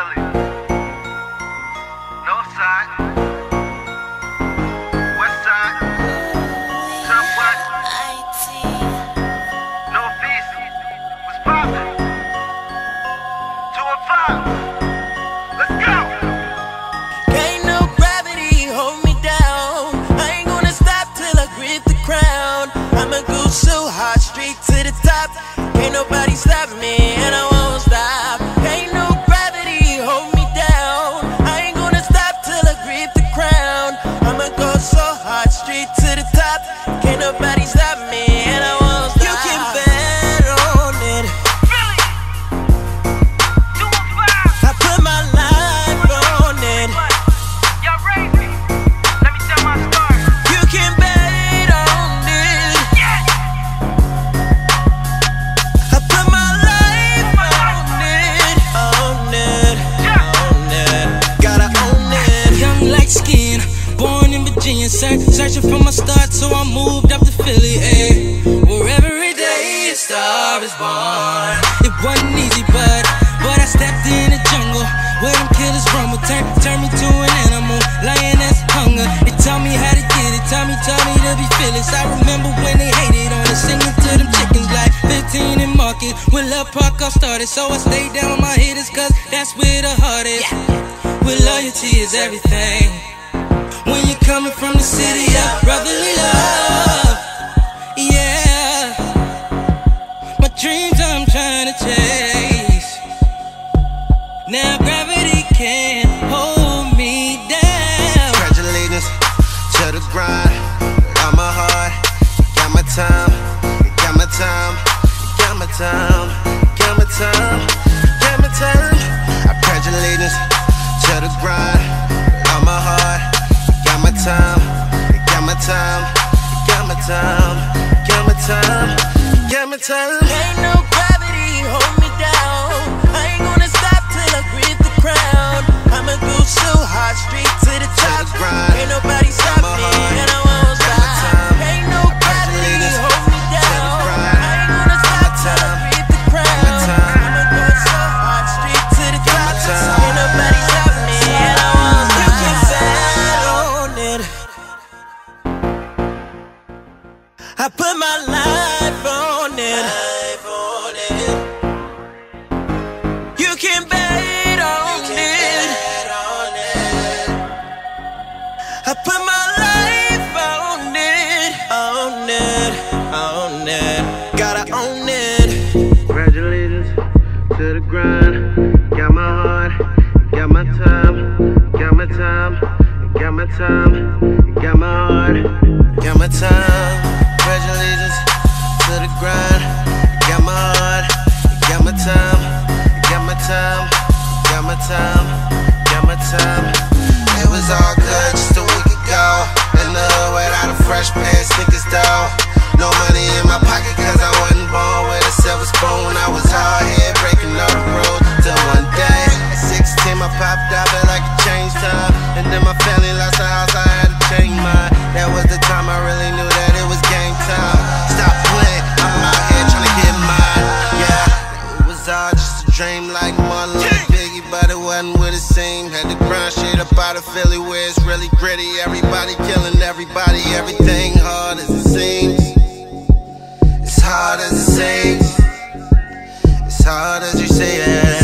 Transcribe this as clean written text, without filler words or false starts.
Philly. North side, west side, southwest, northeast. What's poppin'? 2 and 5. Let's go. Ain't no gravity hold me down. I ain't gonna stop till I grip the crown. I'ma go so hard, straight to the top. Can't nobody stop me, and I won't stop. Ain't no gravity hold me down. I ain't gonna stop till I grip the crown. I'ma go so hard, straight to the top. Can't nobody stop me, and I won't stop. You can bet on it. Philly, 2 and 5. I put my life on it. Y'all raised me. Let me tell my story. You can bet on it. Yeah. I put my life on it, on it, on it. Gotta own it. Young light skin, born in Virginia, searching for my start, so I moved up to Philly, ayy. Where every day a star is born. It wasn't easy, but I stepped in the jungle where them killers rumble, turn me to an animal, lioness hunger. They taught me how to get it, taught me to be fearless. I remember when they hated on us, singing to them chickens like 15 and market. When Love Park all started, so I stayed down with my hitters, cause that's where the heart is. Where loyalty is everything. When you're coming from the city of brotherly love, yeah. My dreams I'm trying to chase. Now gravity can't hold me down. Congratulations to the grind. Got my heart, got my time, got my time, got my time, got my time, got my time. I pledge allegiance to the grind. Got my heart, got my time, got my time, got my time, got my time, got my time. Ain't no gravity hold me down. I ain't gonna stop till I grip the crown. I'ma go so hard, straight to the top. Ain't nobody stop me, and I won't stop. Ain't no gravity hold me down. I ain't gonna stop till I grip the crown. I'ma go so hard, straight to the top. Ain't nobody stop me, and I won't stop. You can bet on it. I put my life on it. You can bet on it. I put my life on it, on it, on it. Gotta own it. Congratulations to the grind. Got my heart, got my time, got my time, got my time, got my heart, got my time. Congratulations to the grind. Got my heart, got my time, got my time, got my time, got my time. It was all good just a week ago. In the hood without a fresh pair of sneakers though. No money in my pocket cause I wasn't born with a silver spoon. I was hard here breaking all the rules. Till one day at 16 I popped out felt like it changed time. And then my family lost a house, I had to change mine. That was the time I really knew that it was game time. Stop playing, I'm out here trying to get mine. Yeah, it was all just a dream like Marlon and Biggie, but it wasn't what it seemed. Had to grind shit up out of Philly where it's really gritty. Everybody killing everybody, everything hard as it seems. It's hard as it seems. It's hard as you say it.